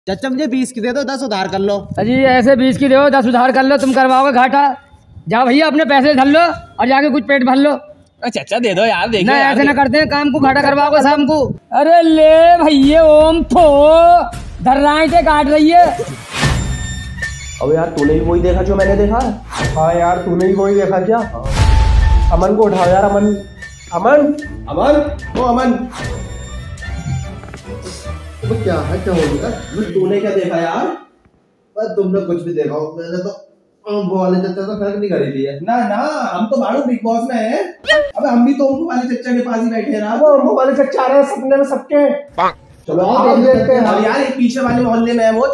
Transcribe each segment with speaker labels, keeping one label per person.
Speaker 1: चाचा मुझे 20 की दे दो, 10 उधार कर लो।
Speaker 2: अजी ऐसे 20 की दो, 10 उधार कर लो, तुम करवाओगे घाटा। जाओ भैया अपने पैसे धर लो और जाके कुछ पेट भर लो।
Speaker 3: चाचा दे दो यार, देखो
Speaker 2: ना
Speaker 3: यार,
Speaker 2: ऐसे ना करते हैं, काम को घाटा करवाओगे शाम को। अरे ले भैया ओम थो धर्राइटे काट रही है।
Speaker 4: अब यार तूने भी वही देखा जो मैंने देखा? हाँ यार तूने भी वही देखा क्या? अमन को उठाओ यार, अमन अमन अमन ओ अमन।
Speaker 1: तो क्या है, क्या हो गया?
Speaker 4: तूने क्या देखा यार?
Speaker 1: बस तुमने कुछ भी देखा हो, मैंने तो वो वाले चचा तो फर्क नहीं करी दी है।
Speaker 4: ना ना, हम तो मालूम बिग बॉस में है। अबे हम भी तो उनको वाले चचा के पास ही बैठे हैं ना। वो वाले चचा आ रहे हैं सपने में सबके। चलो आओ देख लेते हैं। अब यार एक पीछे वाले मोहल्ले में है वो।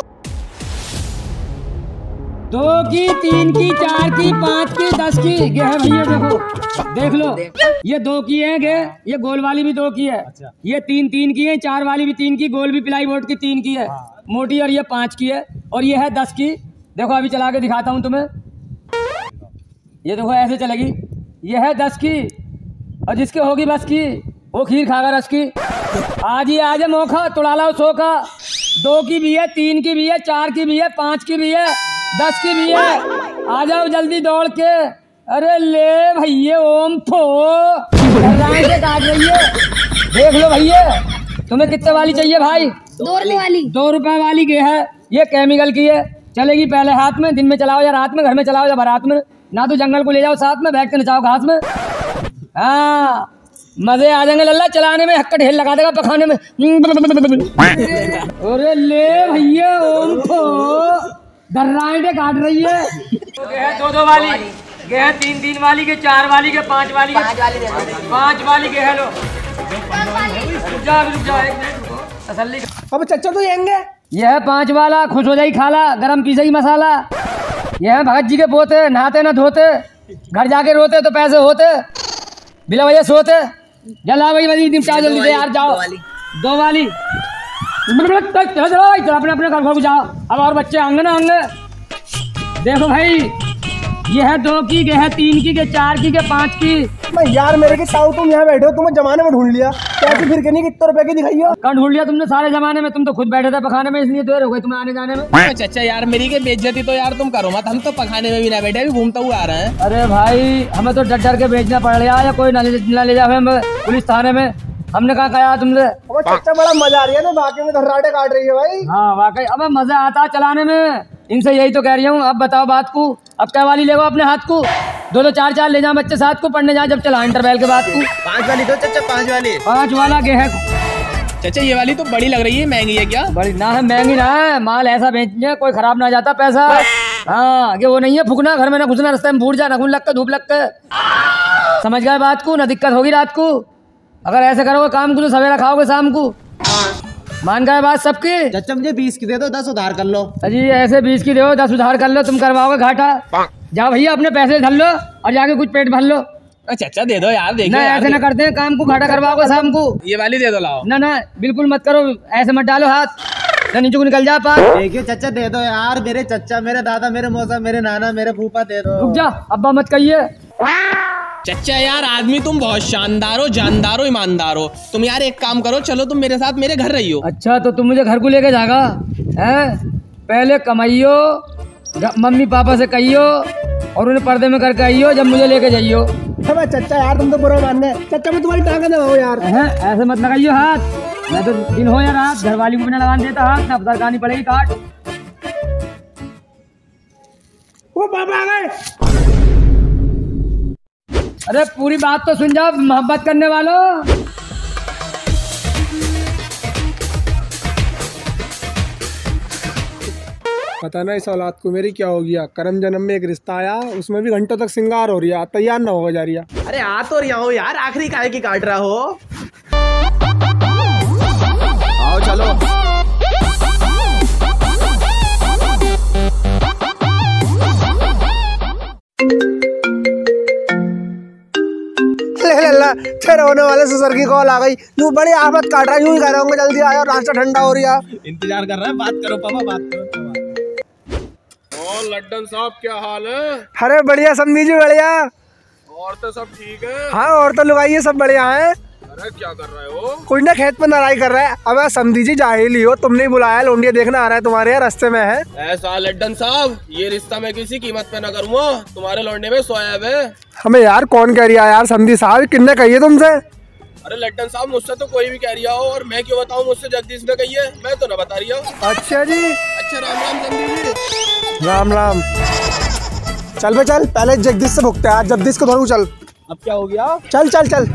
Speaker 2: 2 की 3 की 4 की 5 की 10 की गे है भैया, देखो देख लो। ये 2 की है गे, ये गोल वाली भी 2 की है। ये 3 की है, 4 वाली भी 3 की, गोल भी प्लाई बोर्ड की 3 की है मोटी, और ये 5 की है, और ये है 10 की। देखो अभी चला के दिखाता हूँ तुम्हें, ये देखो ऐसे चलेगी। ये है 10 की, और जिसके होगी बस की वो खीर खागा रस की। आज ही आज है मौका, तुड़ा लो 100 का। 2 की भी है, 3 की भी है, 4 की भी है, 5 की भी है, 10 की भी है। आ जाओ जल्दी दौड़ के। अरे ले भैया ओम थो से काट रही है। देख लो भैया, तुम्हें कितने वाली चाहिए भाई?
Speaker 5: 2 रुपए वाली।
Speaker 2: 2 रुपए वाली गे है, ये केमिकल की है। चलेगी पहले हाथ में, दिन में चलाओ या रात में, घर में चलाओ या बारात में। ना तो जंगल को ले जाओ साथ में, बैठ के नचाओ घास में। हाँ मजे आ जाएंगे लल्ला, चलाने में हक्का ढेर लगा देगा पखाने में। अरे ले भैया ओम थो धर्राइटे काट रही है। है 2 वाली गे है, 3 वाली के, 4 वाली के, 5 वाली के, 5 वाली के है। लो रुक जा एक मिनट रुको, तसल्ली।
Speaker 4: अब चचा तो आएंगे।
Speaker 2: यह है 5 वाला, खुश हो जाई खाला, गरम पीसेगी मसाला। यह है भगत जी के पोते, नहाते ना धोते, घर जाके रोते तो पैसे होते, बिना वजह सोते। जला भाई मजीद निपटा जल्दी से यार, जाओ 2 वाली। चलो अपने अपने घर को जाओ, अब और बच्चे आएंगे ना आएंगे। देखो भाई, ये है 2 की, ये है 3 की, 4 की, 5 की।
Speaker 4: मैं यार मेरे की ताऊ तुम यहाँ बैठे हो, तुम्हें जमाने में ढूंढ लिया। कैसे फिर के नहीं, कितने रुपए की दिखाई हो?
Speaker 2: कहाँ ढूंढ लिया तुमने? सारे जमाने में तुम तो खुद बैठे थे पखाने में, इसलिए देर हो गई तुम्हें आने जाने में।
Speaker 3: चाचा यार मेरी के बेइज्जती तो यार तुम करो मत, हम तो पखाने में भी ना बैठे, अभी घूमता हुआ आ रहे हैं।
Speaker 2: अरे भाई हमें तो डर डर के बेचना पड़ रहा है, या कोई ना ले जाए हमें पुलिस थाने में। हमने कहा कहा तुमसे।
Speaker 4: वो चचा बड़ा मजा आ रही है ना, बाकी में धर्राटे काट रही है भाई।
Speaker 2: हाँ वाकई, अब मजा आता है चलाने में, इनसे यही तो कह रही हूँ। अब बताओ बात को, अब क्या वाली ले अपने हाथ को? 2 4 ले जाओ बच्चे साथ को पढ़ने जाए, जब चला इंटरवल के बाद को।
Speaker 1: 5 वाली दो चाचा, 5 वाली।
Speaker 2: 5 वाला के है
Speaker 3: चाचा, ये वाली तो बड़ी लग रही है, महंगी है क्या?
Speaker 2: बड़ी ना है, महंगी ना है, माल ऐसा बेचने कोई खराब ना जाता पैसा। हाँ कि वो नहीं है फूकना, घर में ना घुसना, रास्ते में फूट जा, नखून लग के, धूप लग के। समझ गए बात को? ना दिक्कत होगी रात को। अगर ऐसे करोगे काम को तो सवेरा खाओगे शाम को। मान गए बात सबकी?
Speaker 1: चाचा मुझे 20 की दे दो, 10 उधार कर लो।
Speaker 2: अजी ऐसे 20 की दो, 10 उधार कर लो, तुम करवाओगे घाटा। जाओ भैया अपने पैसे धर लो और जाके कुछ पेट भर लो।
Speaker 3: चाचा दे दो यार, देखो
Speaker 2: ना
Speaker 3: यार,
Speaker 2: ऐसे ना करते हैं, काम को घाटा करवाओगे शाम को।
Speaker 3: ये वाली दे दो, लाओ।
Speaker 2: ना ना बिल्कुल मत करो, ऐसे मत डालो हाथ, ना नीचे को निकल जा पास।
Speaker 1: देखिए चाचा दे दो यार, मेरे चचा, मेरे दादा, मेरे मौसा, मेरे नाना, मेरे फूफा दे दो।
Speaker 2: रुक जा, अब्बा मत कहिए।
Speaker 3: चाचा यार आदमी तुम बहुत शानदार हो, जानदार हो, ईमानदार हो। तुम यार एक काम करो, चलो तुम मेरे साथ मेरे घर रहियो।
Speaker 2: अच्छा तो तुम मुझे घर को लेके जागा हैं? पहले कमाइयो, मम्मी पापा से कहियो और उन्हें पर्दे में करके आइयो, जब मुझे लेके जाइयो।
Speaker 4: चचा यार तुम तो बुरा मान रहे। चचा मैं तुम्हारी टांग दबाओ यार।
Speaker 2: ऐसे मत लगाइयो हाथ, मैं तो दिन हो या रात घर वाली को बिना लगाने देता हाथ, ना लगानी पड़ेगी काट।
Speaker 4: वो पापा आ गए।
Speaker 2: अरे पूरी बात तो सुन जाओ मोहब्बत करने वालों।
Speaker 4: पता ना इस औलाद को मेरी क्या हो गया। करम जन्म में एक रिश्ता आया, उसमें भी घंटों तक सिंगार हो रही है, तैयार ना हो जा रही है।
Speaker 1: अरे आ तो रहा हो यार, आखिरी काहे की काट रहा हो? आओ चलो।
Speaker 4: तेरे होने वाले ससुर की कॉल आ गई, तू बड़ी आफत काट रहा है, यूं ही कह रहा हूँ जल्दी आया, नाश्ता ठंडा हो रहा।
Speaker 1: इंतजार कर रहा है, बात करो पापा, बात करो।
Speaker 6: और लड्डन साहब क्या हाल है?
Speaker 4: अरे बढ़िया समझी जी, बढ़िया।
Speaker 6: और तो सब ठीक है?
Speaker 4: हाँ और तो लुगाई सब बढ़िया है।
Speaker 6: अरे क्या कर रहे हो?
Speaker 4: कोई ना खेत पे लड़ाई कर रहा है। अब समझी जी जाहिल हो, तुमने ही बुलाया, लोंडिया देखना आ रहा है तुम्हारे यहाँ रास्ते में है।
Speaker 6: ऐसा लड्डन साहब, ये रिश्ता मैं किसी कीमत पे न करूँगा। तुम्हारे लौंडे में सोयाब है।
Speaker 4: हमें यार कौन कह रहा है यार समझी साहब, किन्ने कही है तुमसे?
Speaker 6: अरे लड्डन साहब, मुझसे तो कोई भी कह रिया हो और मैं क्यों बताऊँ? मुझसे जगदीश ने कही है, मैं तो न बता रही हूँ।
Speaker 4: अच्छा जी,
Speaker 6: अच्छा राम राम समझी जी।
Speaker 4: राम राम। चल बे चल, पहले जगदीश से भुगते हैं, जगदीश को धरू चल।
Speaker 6: अब क्या हो गया?
Speaker 4: चल चल चल।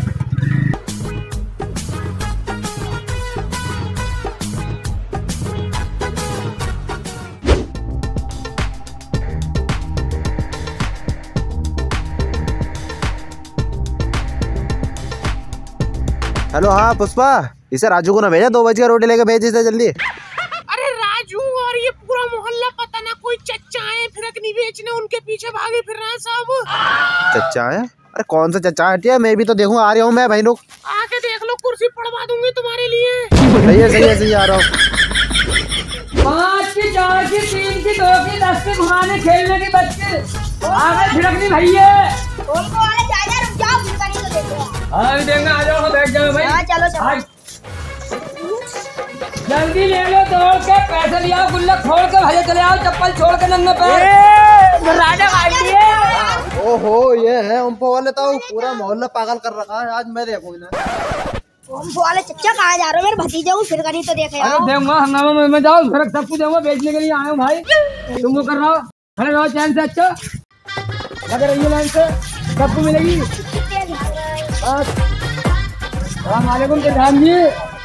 Speaker 1: हेलो, हाँ पुष्पा, इसे राजू को ना भेजा, 2 बजे का रोटी लेके भेज इसे जल्दी।
Speaker 3: अरे राजू और ये पूरा मोहल्ला पता ना कोई चच्चा है फिरकनी बेचने, उनके पीछे भागे फिर रहे हैं सब।
Speaker 1: चच्चा है? अरे कौन सा चच्चा? हटिया, मैं भी तो देखूं, आ रहा हूँ मैं भाई लोग।
Speaker 3: आके देख लो, कुर्सी पड़वा दूंगी तुम्हारे लिए।
Speaker 1: सही है सही है सही है, आ रहा हूँ।
Speaker 2: 5 की 4 की 3 की 2 की 10 की घुमाने खेलने की बच्चे आगे फिरकनी भैया। हाँ देंगे, आ जाओ, बैठ जाओ भाई।
Speaker 5: हाँ, चलो चलो।
Speaker 2: जल्दी ले लो, तोड़ के पैसे ले आओ, गुल्लक फोड़ के भैया चले आओ, चप्पल छोड़ के नंगे पैर।
Speaker 1: ओहो, ये है उम्पो वाले, तो पूरा मोहल्ला पागल कर रखा है। आज मैं देखूं इन्हें।
Speaker 5: उम्पो वाले चच्चा कहाँ जा रहे हो? मेरे भतीजे को फिर कहीं तो देखे आओ।
Speaker 2: दूंगा हंगामा में जाओ, फिर सब कुछ दूंगा, बेचने के लिए आया हूँ भाई। तुम वो कर रहा हो, खड़े रहो चैन से। अच्छा लग रही है लाइन से, सबको मिलेगी। सलामकुम प्रधान जी।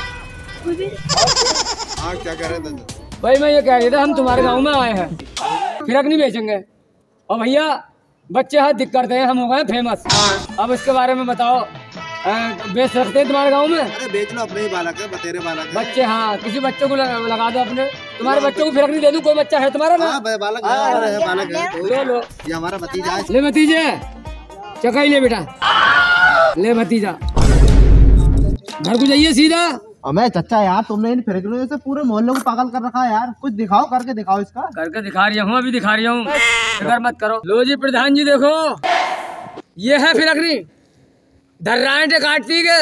Speaker 1: हाँ क्या कह रहे थे
Speaker 2: भाई? मैं ये कह रही था, हम तुम्हारे गांव में आए हैं, फिरक नहीं बेचेंगे और भैया बच्चे हाथ दिक करते हैं, हम हो गए फेमस। अब इसके बारे में बताओ, बेच सकते हैं तुम्हारे गांव में?
Speaker 1: अरे बेच लो, अपने ही बालक है, बतेरे बालक है।
Speaker 2: बच्चे, हाँ किसी बच्चे को लगा दो अपने। तुम्हारे बच्चों को फिरक नहीं दे दूं? कोई बच्चा है तुम्हारा ना?
Speaker 1: बालक है, बालक है।
Speaker 2: लो लो,
Speaker 1: ये हमारा भतीजा है।
Speaker 2: ले भतीजे, चकाई ले बेटा, ले भतीजा, घर को जाइए सीधा।
Speaker 1: हमें चच्चा यार, तुमने इन फिरकनियों से पूरे मोहल्ले को पागल कर रखा है यार। कुछ दिखाओ, करके दिखाओ इसका।
Speaker 2: करके दिखा रही हूँ, अभी दिखा रही हूँ, फिक्र मत करो। लो जी प्रधान जी, देखो ये है फिरकनी, धर्राएं काटती के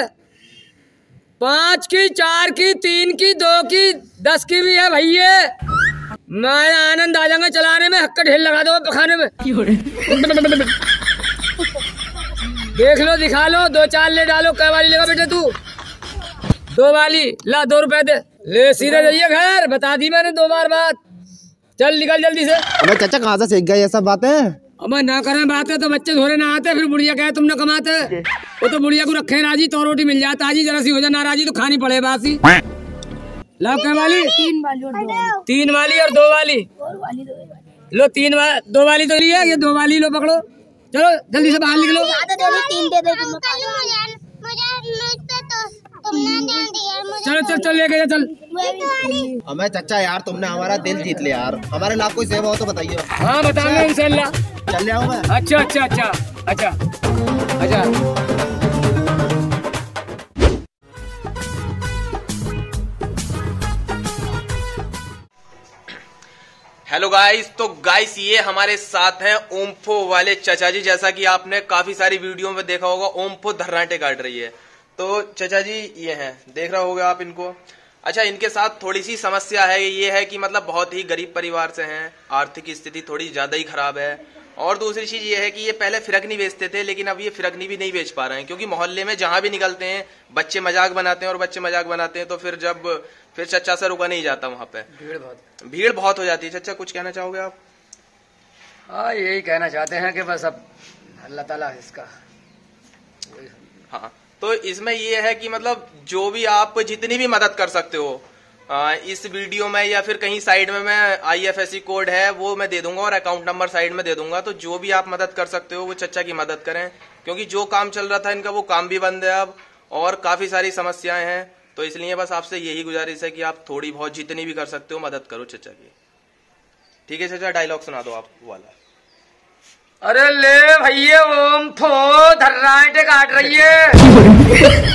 Speaker 2: 5 की 4 की 3 की 2 की 10 की भी है भैया। मैं आनंद आ जाऊंगा चलाने में, हक्का ढेल लगा दो पखाने में। देख लो, दिखा लो, 2-4 ले डालो। कै वाली लेगा बेटे तू? 2 वाली ला, 2 रुपए दे, ले सीधे जाइए घर। बता दी मैंने 2 बार बात। चल निकल जल्दी से।
Speaker 1: हमें चच्चा कहाँ से सीख गए ये सब बातें?
Speaker 2: अब ना करें बातें तो बच्चे धोरे ना आते, फिर बुढ़िया कहे तुमने कमाते। वो तो बुढ़िया को रखे राजी, तो रोटी मिल जाता जी, जरा सी हो जाए नाराजी तो खानी पड़े बासी। ला कै वाली?
Speaker 5: 3 वाली और 2 वाली।
Speaker 2: 3 वाली और 2 वाली। लो 2 वाली तो लिया, ये 2 वाली लो, पकड़ो। चलो जल्दी से बाहर निकलो।
Speaker 5: 3 दे दो तुम।
Speaker 2: चलो चल चल लेके जा, चल।
Speaker 1: हमें चच्चा यार, तुमने हमारा दिल जीत लिया यार। हमारे लाख कोई सेवा हो तो बताइए।
Speaker 2: हाँ बताऊंगा इंशाल्लाह।
Speaker 1: चल रहा हूँ मैं।
Speaker 2: अच्छा अच्छा अच्छा अच्छा अच्छा।
Speaker 3: हेलो गाइस, तो गाइस ये हमारे साथ हैं ओम्फो वाले चचा जी। जैसा कि आपने काफी सारी वीडियो में देखा होगा, ओम्फो धर्राटे काट रही है। तो चचा जी ये हैं, देख रहे होगे आप इनको। अच्छा, इनके साथ थोड़ी सी समस्या है, ये है कि मतलब बहुत ही गरीब परिवार से हैं, आर्थिक स्थिति थोड़ी ज्यादा ही खराब है। और दूसरी चीज ये है कि ये पहले फिरकनी बेचते थे, लेकिन अब ये फिरकनी भी नहीं बेच पा रहे हैं, क्योंकि मोहल्ले में जहां भी निकलते हैं बच्चे मजाक बनाते हैं, और बच्चे मजाक बनाते हैं तो फिर चच्चा से रुका नहीं जाता, वहां पे भीड़ बहुत हो जाती है। चच्चा कुछ कहना चाहोगे आप?
Speaker 2: हाँ यही कहना चाहते हैं कि बस अब अल्लाह ताला इसका।
Speaker 3: हाँ, तो इसमें ये है कि मतलब जो भी आप जितनी भी मदद कर सकते हो, इस वीडियो में या फिर कहीं साइड में मैं IFSC कोड है वो मैं दे दूंगा, और अकाउंट नंबर साइड में दे दूंगा। तो जो भी आप मदद कर सकते हो वो चच्चा की मदद करें, क्योंकि जो काम चल रहा था इनका वो काम भी बंद है अब, और काफी सारी समस्याएं हैं। तो इसलिए बस आपसे यही गुजारिश है कि आप थोड़ी बहुत जितनी भी कर सकते हो मदद करो चच्चा की। ठीक है चच्चा, डायलॉग सुना दो आप वाला।
Speaker 2: अरे ले भैया, ओम्फो धर्राटे काट रही है।